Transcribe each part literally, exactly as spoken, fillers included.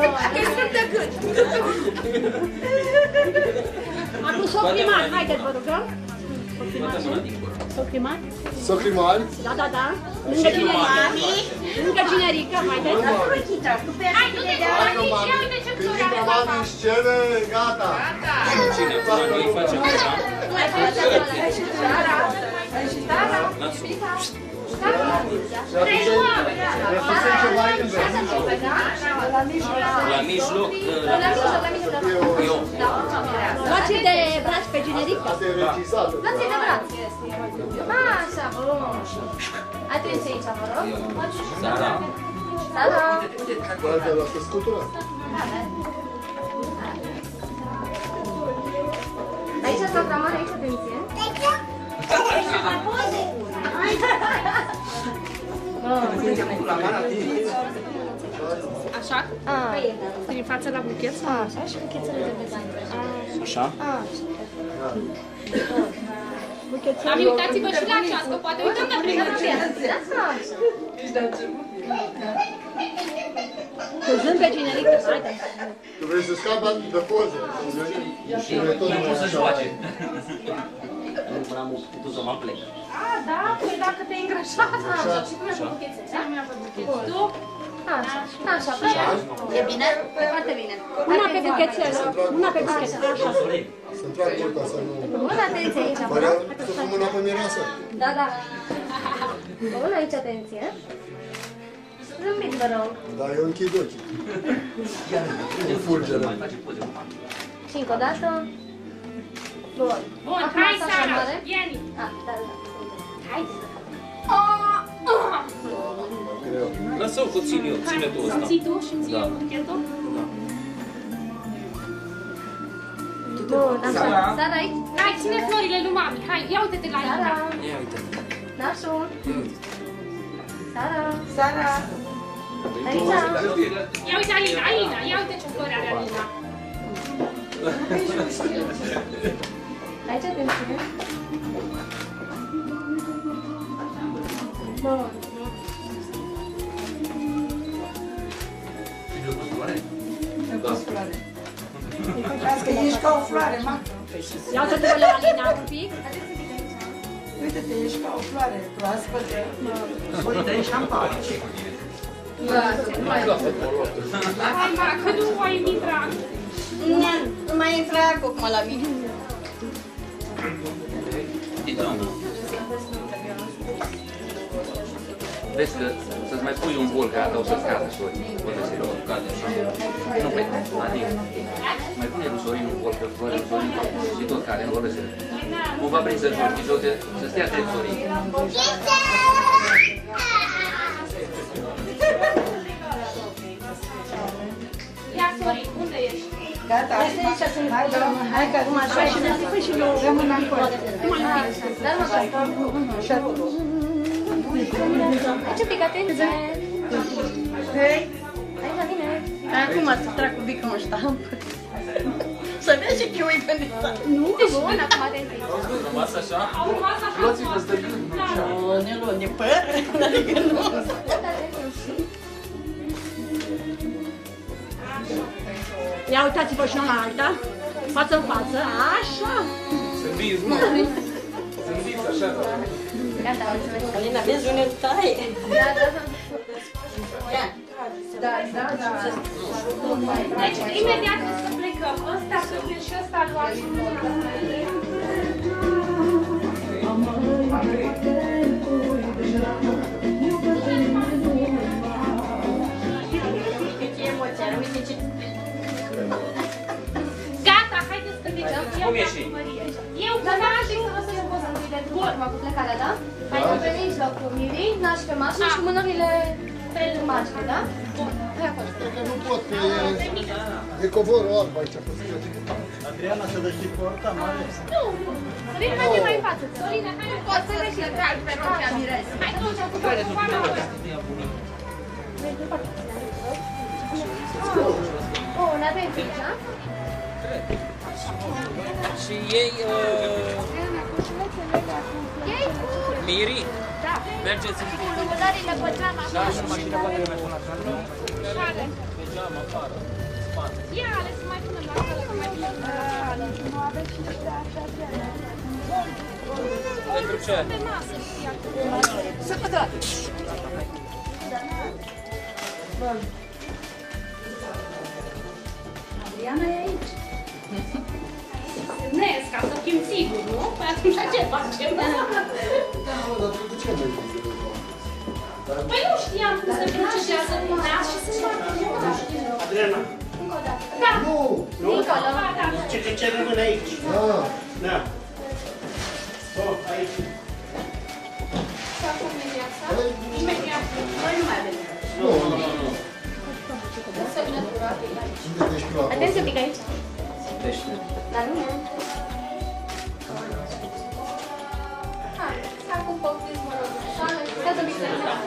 Că sunt de gât. Acum s-o primat, haideți vă rugăm. S-o primat? S-o primari? Da, da, da. Lângă generică. Lângă generică, haideți. Hai, nu te dea nici, ia uite ce Când intră mami în scenă, gata. Cine? Noi facem așa? Mai faci așa. Și Sara. Și Sara. Resusăm ceva în La mijloc. La mijloc, la mijloc. Eu. Luați de braț pe generică. Asta e regizată. Luați-i de braț. Așa, bun. Atenție aici, vă rog. Sara. Sara. Guarda la scutura. Aici s-o camera, aici, atenție. Așa? Din față la buchet? Așa, și buchețele de bezani. Așa? Mami, uitați-vă și la ceas, că poate uităm de plină. Căzând pe generică, haide. Tu vrei să scapi de poze. Și Nu pot să joace. Nu prea am putut să mă plec. Ah, da? Păi dacă te-ai îngrășat. Așa, și cum e cu buchețele? Tu? Așa, așa, așa. E bine? Foarte bine. Una pe buchețel, una pe buchețel, așa. să-mi trag curta să nu... Bun, atenție aici, vă Părea rog. să pun mâna pe mireasă. Da, da. Bun, aici, atenție. Zâmbit, vă rog. Da, eu închid ochii. În fulgere. Și încă o dată. Bun. Bun, Acum hai, asta așa Sara, mare. Ieni. Ah, da, da, da. Hai. Greu. Lasă-o că țin eu, ține tu ăsta. Ții tu și îmi ții eu buchetul? Bun, așa. Sara aici. Hai, ține florile lui mami. Hai, ia uite-te la ea. Sara. Ia uite. Nașul. Sara. Sara. Aici. Ia uite Alina, Alina. Ia uite ce flori are Alina. Aici, atenție. Bun. Că ești ca o floare, ma. Ia uite-te la Alina un pic. Uite-te, ești ca o floare proaspătă. Uite, ești șampanie. Hai, ma, că nu voi intra. Nu mai intra acum la mine. Vezi că să-ți mai pui un bol, că asta o să-ți cadă sori. O să se rog, cadă așa. Nu, pe adică. Mai pune lui Sorin un bol, că fără Sorin și tot care nu o lăsă. Cumva vrei să joci, mijloc să stea drept Sorin. Ia, Sorin, unde ești? Gata, hai, doamnă, hai, că acum așa și ne și nu rămân acolo. Dar mă Așa tu. aici un pic, atenție. Hei, Aici la mine. acum să trag cu bică mă ștampă. Să vezi ce chiui pe nisa. Nu, bun, acum atenție. Rămas așa? Au rămas așa. Luați-vă de gând. O, ne luăm de păr, adică nu. Ia uitați-vă și la alta. Față în față, așa. Zâmbiți, mă. Zâmbiți așa. Gata, mulțumesc. Alina, vezi unde taie? Da, da, da. Da, da, da. Deci, imediat să plecăm. Ăsta sunt și ăsta luați. Ce emoție, uite ce... Gata, haideți să plecăm. Cum ieși? Eu cu nașul. O să ne pozăm cu de urmă cu plecarea, da? Hai pe mijloc cu Miri, nași pe masă și mânurile pe margine, da? Bun, hai acolo. Cred că nu pot, că e... E covorul alb aici, pe scări. Adriana, să deschid porta, mare. Nu, Sorin, haide mai în față. Sorina, hai nu poți să vezi că pe rochea Mirez. Hai tu, ce-a făcut cu pana ăsta. Bun, atenție, da? Și ei... Ei? Miri? Da. Mergeți în Cu lumânările pe geam, Da, așa. și mașina poate mai până acolo. Pe geam afară. Ia, ale să mai punem la acolo, să mai punem la acolo. Nu aveți și de așa vreme. Pentru ce? Pe masă, știi acolo. Să văd. Adriana e aici. Semnezi, ca să fim siguri, nu? Păi atunci ce facem? Da, dar tu de ce mai zici? Păi nu știam cum să vină să vină și să facă. Adriana, Încă o dată. Da. Nu! Nicolo. ce de ce rămâne aici? Da. Da. Oh, aici. Și acum viața. Imediat. Noi nu mai avem. Nu, nu. Semnătura. Unde te-ești tu acolo? Atenție un pic aici. Pește. La mine? Hai, acum poftiți, mă rog. Să mică.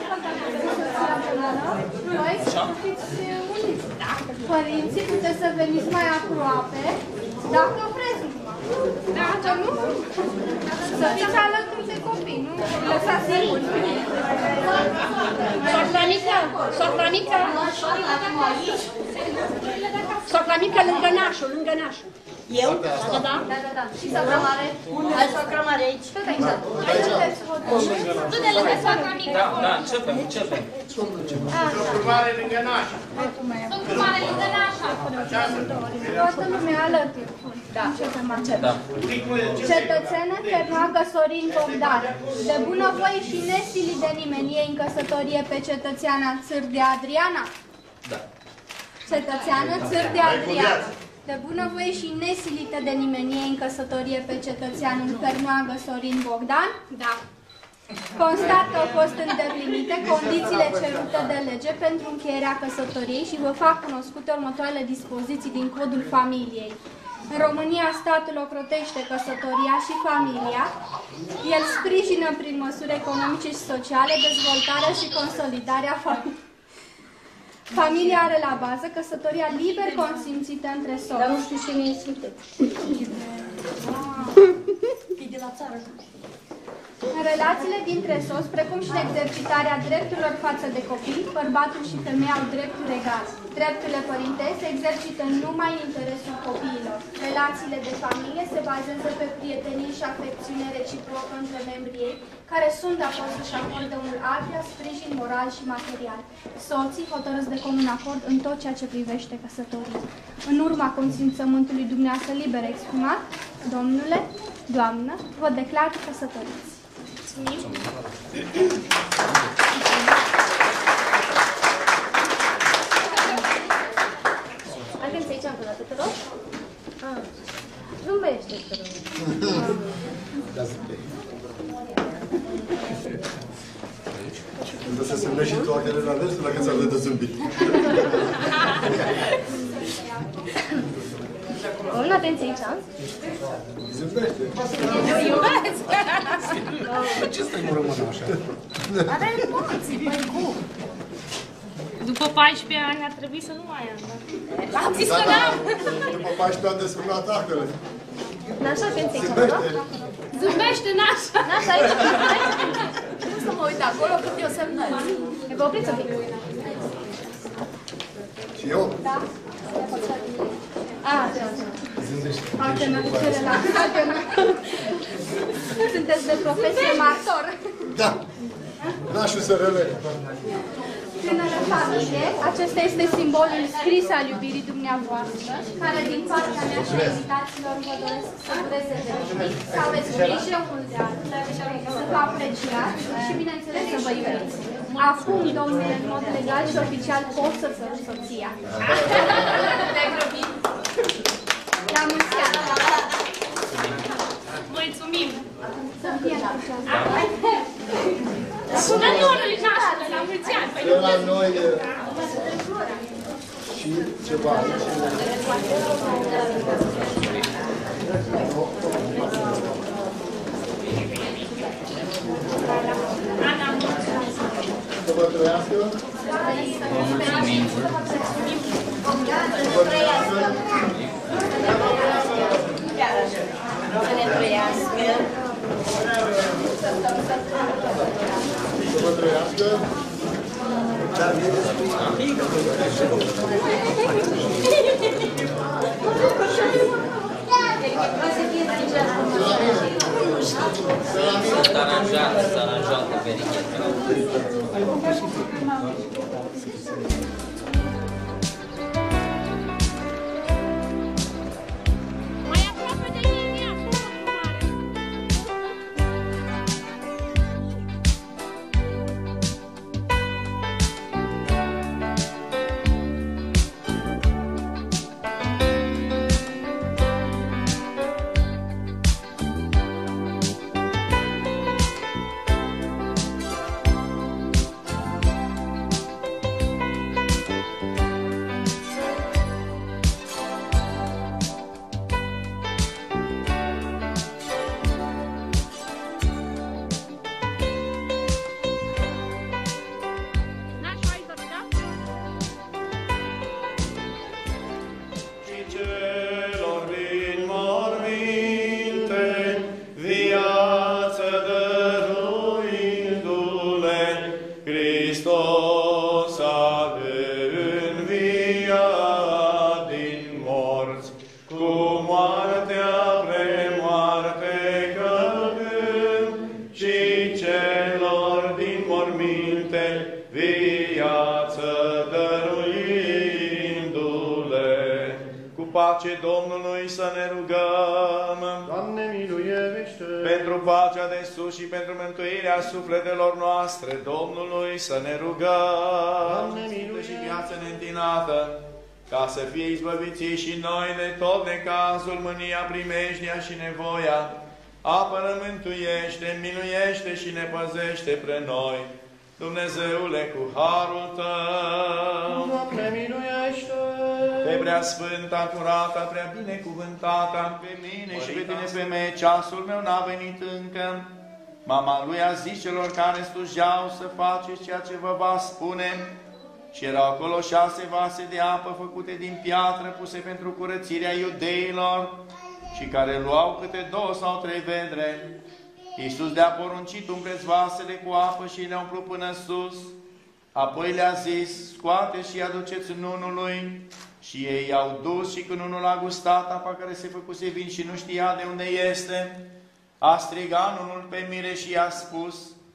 Voi fiți uniți. Părinții, puteți să veniți mai aproape, dacă vreți numai. Dacă nu, să fiți alături de copii, nu? Lăsați singuri. Soacra mică, soacra mică. Soacra mică lângă nașul, lângă nașul. Eu? Da, da. Da, da, da. Și soacra mare? Hai soacra mare aici. Tot aici. Tu de lângă soacra mică. Da, da, începem, începem. Lucru mare lângă nașa. Sunt cu mare lângă nașa. Toată lumea alături. Da. Începem acela. Da. Cetățenă Cernoagă Sorin Bogdan, de bunăvoie și nesilit de nimeni, iei în căsătorie pe cetățeana Țârdea Adriana? Da. Cetățeană Țârdea Adriana, de bunăvoie și nesilită de nimeni, iei în căsătorie pe cetățeanul Cernoagă Sorin Bogdan? Da. Constat că au fost îndeplinite condițiile cerute de lege pentru încheierea căsătoriei și vă fac cunoscute următoarele dispoziții din Codul Familiei. În România, statul ocrotește căsătoria și familia. El sprijină prin măsuri economice și sociale dezvoltarea și consolidarea familiei. Familia are la bază căsătoria liber consimțită între soți. Dar nu știu ce mi-e sunteți. E de la țară. În relațiile dintre soți, precum și în exercitarea drepturilor față de copii, bărbatul și femeia au drepturi egale. Drepturile părintești se exercită numai în interesul copiilor. Relațiile de familie se bazează pe prietenie și afecțiune reciprocă între membrii ei, care sunt de acord să-și acorde unul altuia sprijin moral și material. Soții hotărăsc de comun acord în tot ceea ce privește căsătoria. În urma consimțământului dumneavoastră liber exprimat, domnule, doamnă, vă declar căsătoriți. Atenție aici încă o dată, te rog. Ah. Zâmbește, te rog. Da, zâmbei. Când o să se și tu acele la râs, la că ți-ar de zâmbit. În atenție aici. Zâmbește. Eu iubesc. Ce stai mă rămână așa? Are emoții, băi, cum? După paisprezece ani ar trebui să nu mai am. Am zis Da, că da. n-am. După paisprezece ani de sfârnat actele. Nașa, atenție aici, Zâmbește. da? Zâmbește nașa. Nașa, aici. Nu să mă uit acolo, cât eu semnări. E vă opriți un pic. Și eu? Da? A, așa. Alte nălucere relaxate, nu? Sunteți de profesie martor. Da. Nașul să rele. Tânără familie, acesta este simbolul scris al iubirii dumneavoastră, care din partea mea și a invitaților vă doresc să dureze veșnic, să aveți grijă unul de altul, să vă apreciați și, bineînțeles, să vă iubiți. Acum, domnule, în mod legal și oficial, pot să săruți soția. Te-ai grăbit? La mulți ani! Mulțumim. Să fie la mulți ani! Sună-ne orele nașule, la mulți ani. Păi De la noi e... și ceva aici. Să vă trăiască. Să vă trăiască. Să ne trăiască. Să vă trăiască. Dar Sunt aranjate, sunt aranjate perichetele. Pace Domnului să ne rugăm. Doamne, miluiește! Pentru pacea de sus și pentru mântuirea sufletelor noastre, Domnului să ne rugăm. Doamne, miluiește! Și viață neîntinată, ca să fie izbăviți și noi de tot necazul, mânia, primejdia și nevoia. Apără, mântuiește, miluiește și ne păzește pre noi. Dumnezeule, cu harul Tău. Doamne, miluiește! Pe prea sfânta, curată, prea binecuvântată, pe mine și pe tine, femeie, ceasul meu n-a venit încă. Mama lui a zis celor care slujeau să faceți ceea ce vă va spune. Și erau acolo șase vase de apă făcute din piatră, puse pentru curățirea iudeilor, și care luau câte două sau trei vedre. Iisus le-a poruncit, umpleți vasele cu apă și le-a umplut până sus. Apoi le-a zis, scoate și aduceți nunului. Și ei i-au dus și când unul a gustat apa care se făcuse vin și nu știa de unde este, a strigat unul pe mire și i-a spus,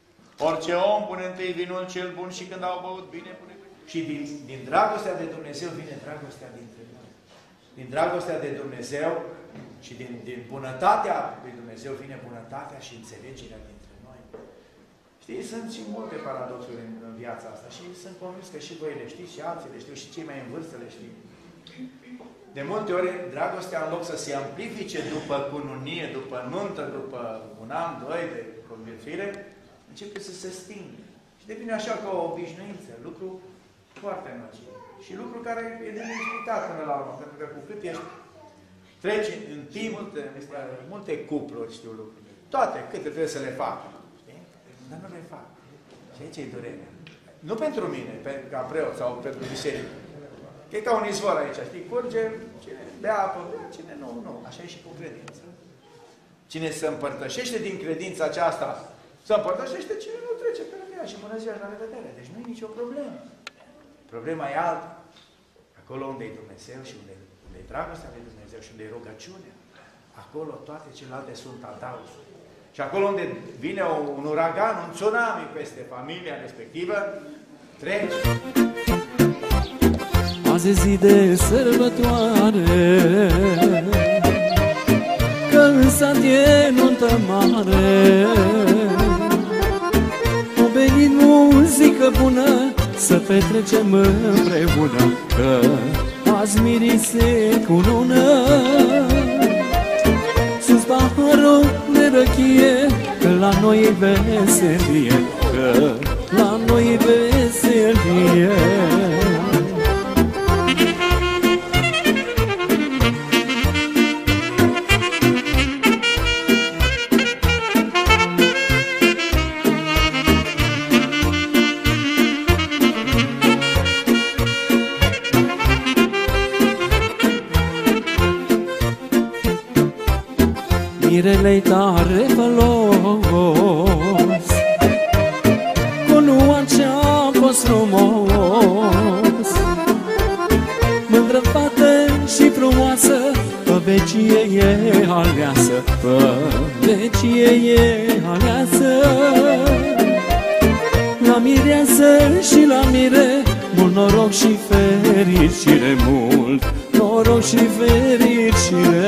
orice om pune întâi vinul cel bun și când au băut bine pune... Și din, din dragostea de Dumnezeu vine dragostea dintre noi. Din dragostea de Dumnezeu și din, din bunătatea lui Dumnezeu vine bunătatea și înțelegerea dintre noi. Știi, sunt și multe paradoxuri în, în viața asta și sunt convins că și voi le știți și alții le știu și cei mai în vârstă le știu. De multe ori, dragostea, în loc să se amplifice după cununie, după nuntă, după un an, doi de conviețuire, începe să se stingă. Și devine așa ca o obișnuință, lucru foarte nociv. Și lucru care e de neexplicat până la urmă, pentru că cu cât ești, treci în timp, multe, multe cupluri știu lucruri. Toate, câte trebuie să le facă. Știi? Dar nu le fac. Și aici e durerea. Nu pentru mine, pe, ca preot sau pentru biserică. E ca un izvor aici, știi? Curge, cine bea apă, cine nu, nu. Așa e și cu credința. Cine se împărtășește din credința aceasta, se împărtășește, cine nu trece pe lumea și bună ziua și la revedere. Deci nu e nicio problemă. Problema e alta. Acolo unde e Dumnezeu și unde, unde e dragostea lui Dumnezeu și unde e rugăciunea, acolo toate celelalte sunt adausuri. Și acolo unde vine un uragan, un tsunami peste familia respectivă, trece. Azi e zi de sărbătoare, că în sat e nuntă mare. O venit muzică bună, să petrecem împreună, că azi mirii se cunună. Sus paharul de răchie, că la noi e veselie, că la noi e veselie. Mirele-i tare fălos, cunua ce-a fost frumos. Mândră fată și frumoasă, pe vecie e aleasă, pe aleasă. La mireasă și la mire, mult noroc și fericire, mult noroc și fericire.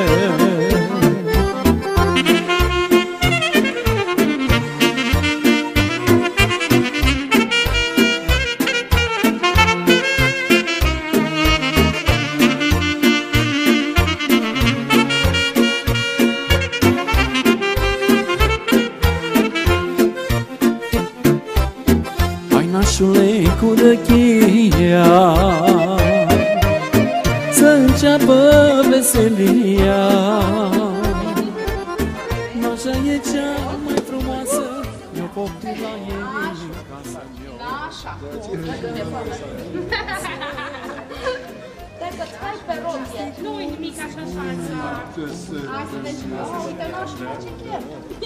Nașule cu răchia, să înceapă veselia. Nașa e cea mai frumoasă, eu poftim la ei în casa mea. Nașa, dacă stai pe rochie, nu-i nimic așa salsa. Hai să vezi, uite, nașa face chef.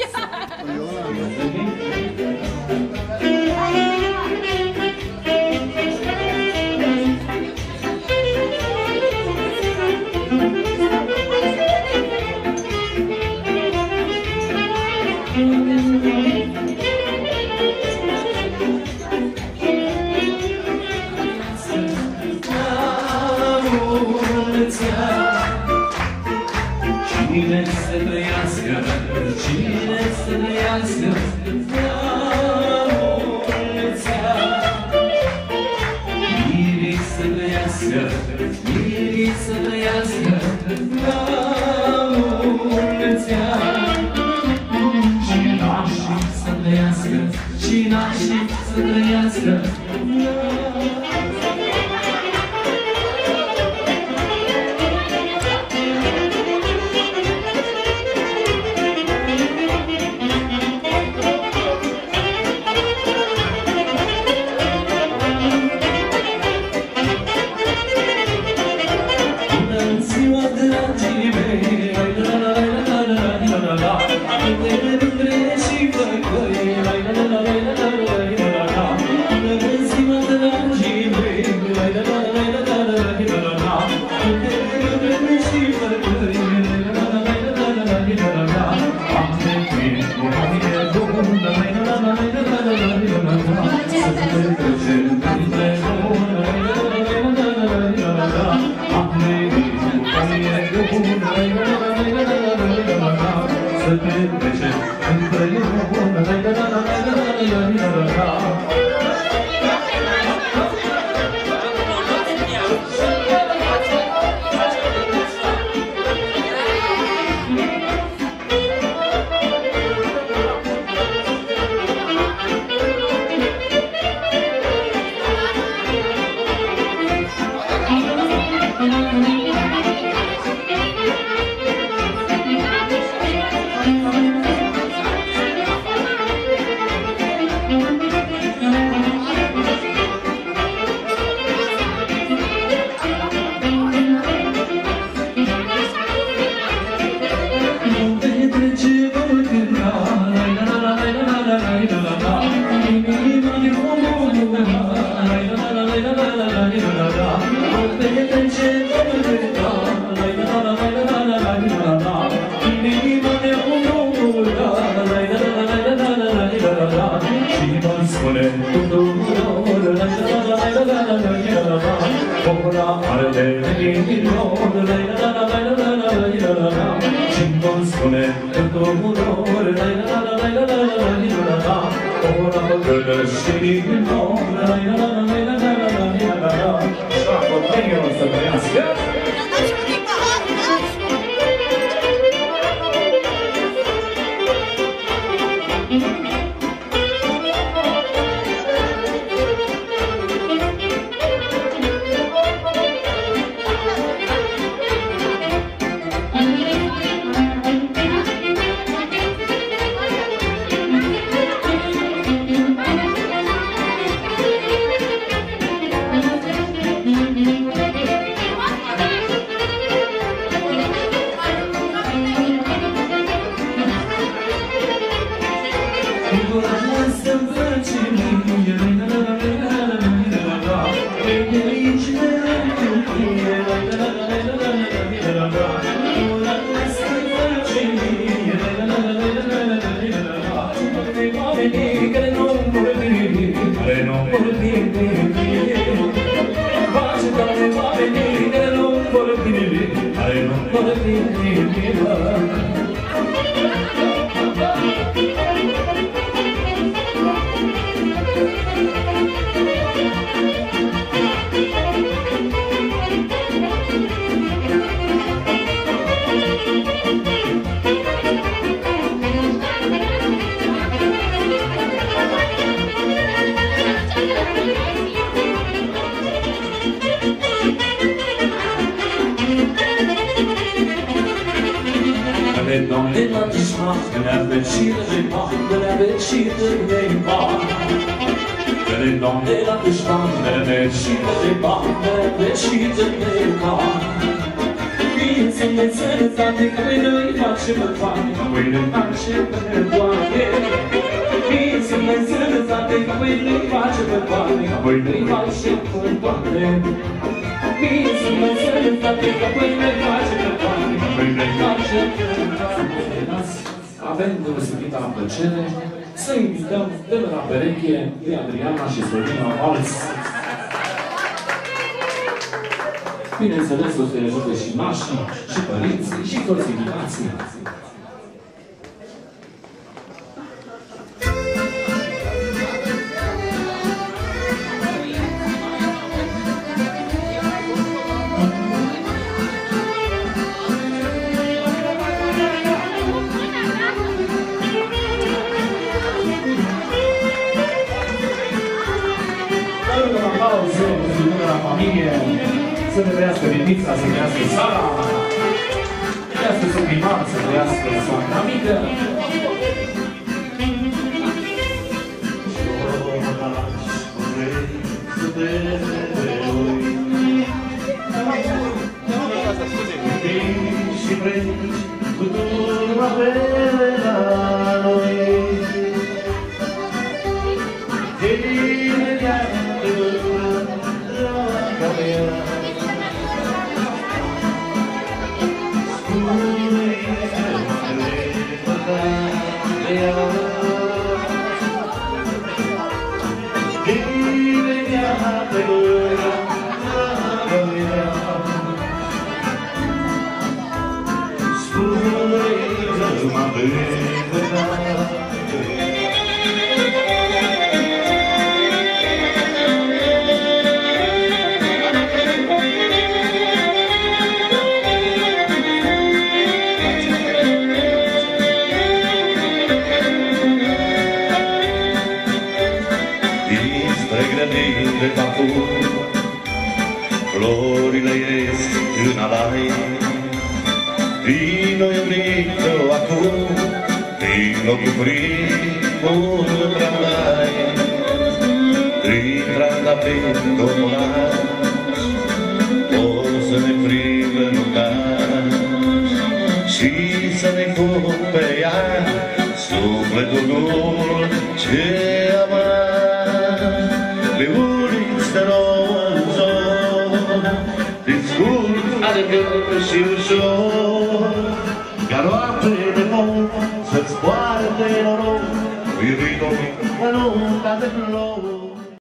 Cine să trăiască, cine să trăiască, la mulți ani. Iris să trăiască, Iris să trăiască, la mulți ani. Și nașii să trăiască, și nașii să trăiască, la Doamne, la dușman, că ne-a fericit de bani, că ne-a fericit de bani. Că-le, Doamne, la dușman, că ne-a fericit de bani, că ne-a fericit de bani. Fie să-mi sănătate, că voi nu-i facem bani, că voi nu-i facem bani. Fie să-mi sănătate, că voi nu-i facem bani, că voi nu-i facem bani. Fie să-mi sănătate, că voi nu-i facem bani, că voi nu-i facem bani. Avem deosebită plăcere să invităm de la pereche pe Adriana și Sorina Vals. Bineînțeles, o să-i ajute și nașii, și părinții, și toți invitații. Să ne trăiască Mimița, să trăiască Sara, să trăiască Suprimar, să trăiască soacra mică. Și vrei cu turma pe la noi. Florile ies în alai, vino iubito acum, vino cu primul trandai, prin trandafiri domonați, o să ne privă în ochi și să ne fug pe ea sufletul dulce amar, pe uliți de nouă în zon, discurs alegător și ușor, ca noapte de foc să-ți poarte noroc, iubito, că nu ca de flori.